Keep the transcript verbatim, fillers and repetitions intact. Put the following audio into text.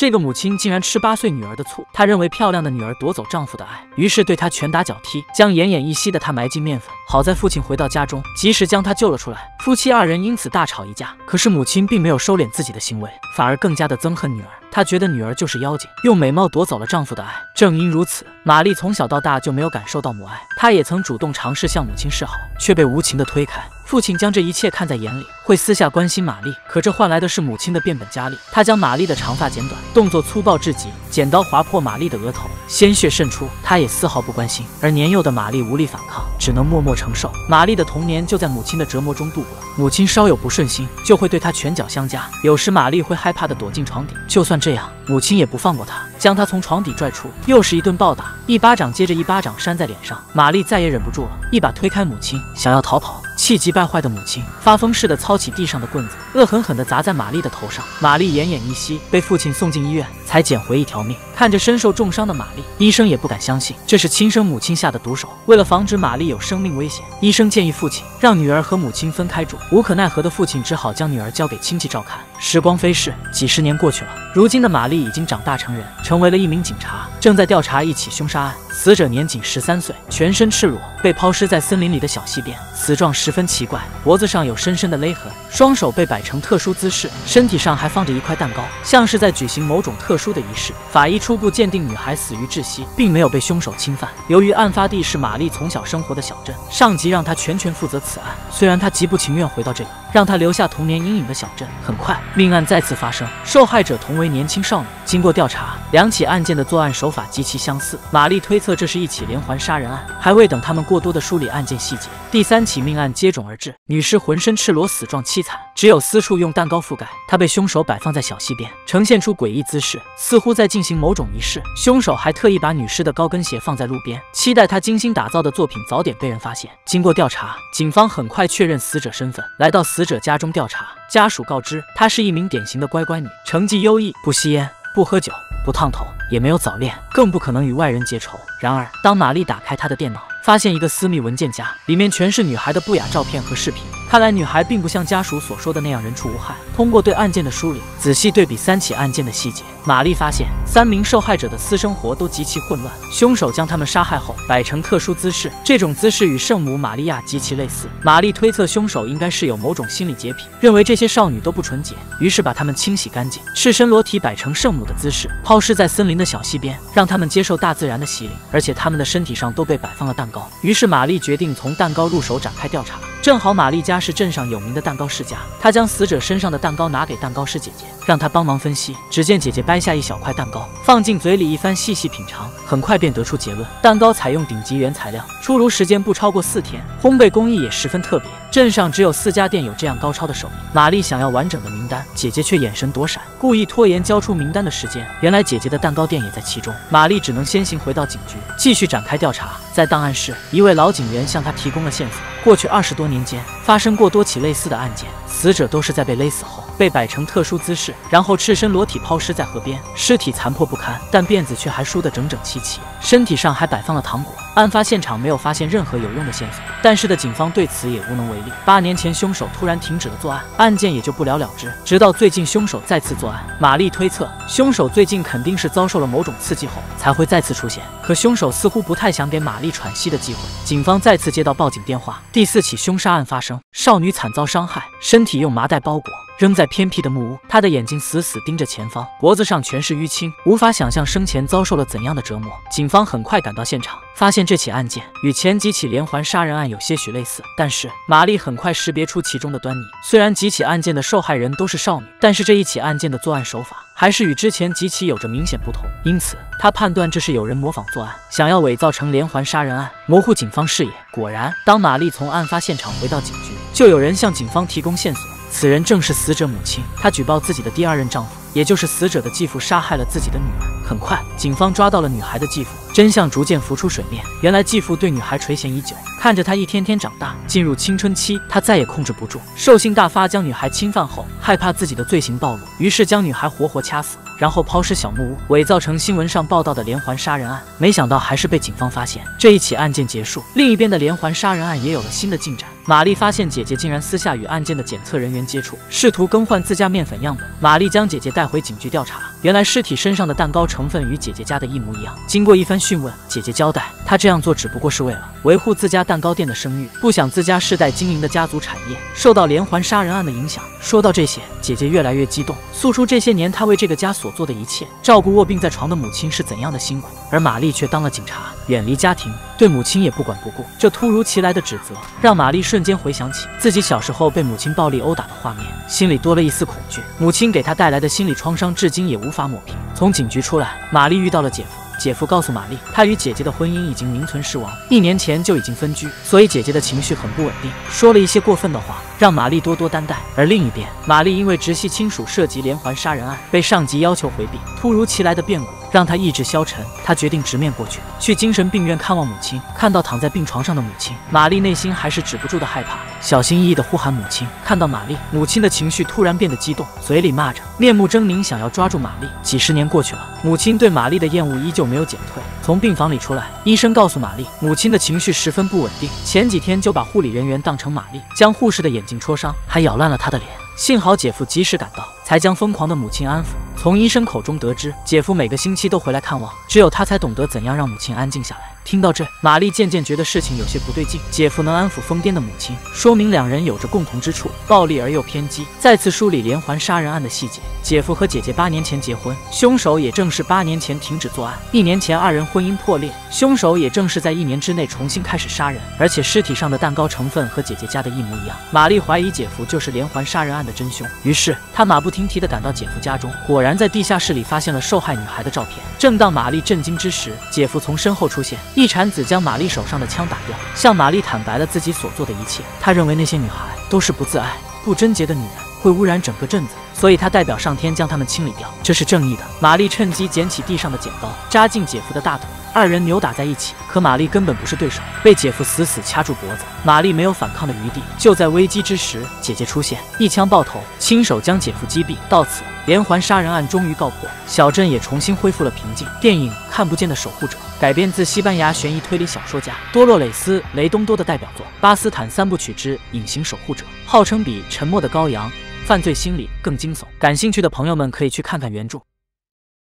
这个母亲竟然吃八岁女儿的醋，她认为漂亮的女儿夺走丈夫的爱，于是对她拳打脚踢，将奄奄一息的她埋进面粉。好在父亲回到家中，及时将她救了出来，夫妻二人因此大吵一架。可是母亲并没有收敛自己的行为，反而更加的憎恨女儿。她觉得女儿就是妖精，用美貌夺走了丈夫的爱。正因如此，玛丽从小到大就没有感受到母爱。她也曾主动尝试向母亲示好，却被无情的推开。父亲将这一切看在眼里，会私下关心玛丽，可这换来的是母亲的变本加厉。他将玛丽的长发剪短，动作粗暴至极，剪刀划破玛丽的额头，鲜血渗出，他也丝毫不关心。而年幼的玛丽无力反抗，只能默默承受。玛丽的童年就在母亲的折磨中度过了。母亲稍有不顺心，就会对她拳脚相加。有时玛丽会害怕地躲进床底，就算这样，母亲也不放过她，将她从床底拽出，又是一顿暴打，一巴掌接着一巴掌扇在脸上。玛丽再也忍不住了，一把推开母亲，想要逃跑。气急败坏的母亲发疯似的操起地上的棍子，恶狠狠地砸在玛丽的头上。玛丽奄奄一息，被父亲送进医院，才捡回一条命。看着身受重伤的玛丽，医生也不敢相信这是亲生母亲下的毒手。为了防止玛丽有生命危险，医生建议父亲让女儿和母亲分开住。无可奈何的父亲只好将女儿交给亲戚照看。时光飞逝，几十年过去了，如今的玛丽已经长大成人，成为了一名警察，正在调查一起凶杀案。死者年仅十三岁，全身赤裸，被抛尸在森林里的小溪边，死状十分奇怪，脖子上有深深的勒痕，双手被摆成特殊姿势，身体上还放着一块蛋糕，像是在举行某种特殊的仪式。法医初步鉴定女孩死于窒息，并没有被凶手侵犯。由于案发地是玛丽从小生活的小镇，上级让她全权负责此案。虽然她极不情愿回到这个让她留下童年阴影的小镇，很快命案再次发生，受害者同为年轻少女。经过调查，两起案件的作案手法极其相似，玛丽推测这是一起连环杀人案。还未等他们过多的梳理案件细节，第三起命案接踵而至。女尸浑身赤裸，死状凄惨，只有私处用蛋糕覆盖。她被凶手摆放在小溪边，呈现出诡异姿势，似乎在进行某种仪式。凶手还特意把女尸的高跟鞋放在路边，期待她精心打造的作品早点被人发现。经过调查，警方很快确认死者身份，来到死者家中调查。家属告知，她是一名典型的乖乖女，成绩优异，不吸烟，不喝酒，不烫头，也没有早恋，更不可能与外人结仇。然而，当玛丽打开她的电脑，发现一个私密文件夹，里面全是女孩的不雅照片和视频。看来女孩并不像家属所说的那样人畜无害。通过对案件的梳理，仔细对比三起案件的细节，玛丽发现三名受害者的私生活都极其混乱。凶手将他们杀害后摆成特殊姿势，这种姿势与圣母玛利亚极其类似。玛丽推测凶手应该是有某种心理洁癖，认为这些少女都不纯洁，于是把她们清洗干净，赤身裸体摆成圣母的姿势，抛尸在森林的小溪边，让她们接受大自然的洗礼。而且她们的身体上都被摆放了蛋糕。于是玛丽决定从蛋糕入手展开调查。正好玛丽家是镇上有名的蛋糕世家，她将死者身上的蛋糕拿给蛋糕师姐姐，让她帮忙分析。只见姐姐掰下一小块蛋糕，放进嘴里一番细细品尝，很快便得出结论：蛋糕采用顶级原材料，出炉时间不超过四天，烘焙工艺也十分特别。镇上只有四家店有这样高超的手艺。玛丽想要完整的名单，姐姐却眼神躲闪，故意拖延交出名单的时间。原来姐姐的蛋糕店也在其中。玛丽只能先行回到警局，继续展开调查。在档案室，一位老警员向她提供了线索。过去二十多年间，发生过多起类似的案件，死者都是在被勒死后，被摆成特殊姿势，然后赤身裸体抛尸在河边，尸体残破不堪，但辫子却还梳得整整齐齐，身体上还摆放了糖果。案发现场没有发现任何有用的线索，但是的警方对此也无能为力。八年前凶手突然停止了作案，案件也就不了了之。直到最近凶手再次作案，玛丽推测凶手最近肯定是遭受了某种刺激后才会再次出现。可凶手似乎不太想给玛丽喘息的机会。警方再次接到报警电话，第四起凶杀案发生，少女惨遭伤害，身体用麻袋包裹，扔在偏僻的木屋，她的眼睛死死盯着前方，脖子上全是淤青，无法想象生前遭受了怎样的折磨。警方很快赶到现场，发现这起案件与前几起连环杀人案有些许类似，但是玛丽很快识别出其中的端倪。虽然几起案件的受害人都是少女，但是这一起案件的作案手法还是与之前几起有着明显不同，因此她判断这是有人模仿作案，想要伪造成连环杀人案，模糊警方视野。果然，当玛丽从案发现场回到警局，就有人向警方提供线索。此人正是死者母亲，她举报自己的第二任丈夫，也就是死者的继父杀害了自己的女儿。很快，警方抓到了女孩的继父，真相逐渐浮出水面。原来继父对女孩垂涎已久，看着她一天天长大，进入青春期，他再也控制不住，兽性大发，将女孩侵犯后，害怕自己的罪行暴露，于是将女孩活活掐死，然后抛尸小木屋，伪造成新闻上报道的连环杀人案。没想到还是被警方发现。这一起案件结束，另一边的连环杀人案也有了新的进展。玛丽发现姐姐竟然私下与案件的检测人员接触，试图更换自家面粉样本。玛丽将姐姐带回警局调查。 原来尸体身上的蛋糕成分与姐姐家的一模一样。经过一番讯问，姐姐交代，她这样做只不过是为了维护自家蛋糕店的声誉，不想自家世代经营的家族产业受到连环杀人案的影响。说到这些，姐姐越来越激动，诉出这些年她为这个家所做的一切，照顾卧病在床的母亲是怎样的辛苦，而玛丽却当了警察，远离家庭，对母亲也不管不顾。这突如其来的指责让玛丽瞬间回想起自己小时候被母亲暴力殴打的画面，心里多了一丝恐惧。母亲给她带来的心理创伤至今也无法抹平。从警局出来，玛丽遇到了姐夫。姐夫告诉玛丽，他与姐姐的婚姻已经名存实亡，一年前就已经分居，所以姐姐的情绪很不稳定，说了一些过分的话，让玛丽多多担待。而另一边，玛丽因为直系亲属涉及连环杀人案，被上级要求回避。突如其来的变故让她意志消沉，她决定直面过去，去精神病院看望母亲。看到躺在病床上的母亲，玛丽内心还是止不住的害怕，小心翼翼地呼喊母亲。看到玛丽，母亲的情绪突然变得激动，嘴里骂着，面目狰狞，想要抓住玛丽。几十年过去了，母亲对玛丽的厌恶依旧没有减退。从病房里出来，医生告诉玛丽，母亲的情绪十分不稳定，前几天就把护理人员当成玛丽，将护士的眼睛戳伤，还咬烂了她的脸。幸好姐夫及时赶到，才将疯狂的母亲安抚。从医生口中得知，姐夫每个星期都回来看望，只有他才懂得怎样让母亲安静下来。听到这，玛丽渐渐觉得事情有些不对劲。姐夫能安抚疯癫的母亲，说明两人有着共同之处，暴力而又偏激。再次梳理连环杀人案的细节，姐夫和姐姐八年前结婚，凶手也正是八年前停止作案。一年前二人婚姻破裂，凶手也正是在一年之内重新开始杀人，而且尸体上的蛋糕成分和姐姐家的一模一样。玛丽怀疑姐夫就是连环杀人案的真凶，于是她马不停蹄地赶到姐夫家中，果然在地下室里发现了受害女孩的照片。正当玛丽震惊之时，姐夫从身后出现，一铲子将玛丽手上的枪打掉，向玛丽坦白了自己所做的一切。他认为那些女孩都是不自爱、不贞洁的女人，会污染整个镇子，所以他代表上天将她们清理掉，这是正义的。玛丽趁机捡起地上的剪刀，扎进姐夫的大腿，二人扭打在一起。可玛丽根本不是对手，被姐夫死死掐住脖子，玛丽没有反抗的余地。就在危机之时，姐姐出现，一枪爆头，亲手将姐夫击毙。到此，连环杀人案终于告破，小镇也重新恢复了平静。电影《看不见的守护者》改编自西班牙悬疑推理小说家多洛蕾丝·雷东多的代表作《巴斯坦三部曲之隐形守护者》，号称比《沉默的羔羊》《犯罪心理》更惊悚。感兴趣的朋友们可以去看看原著。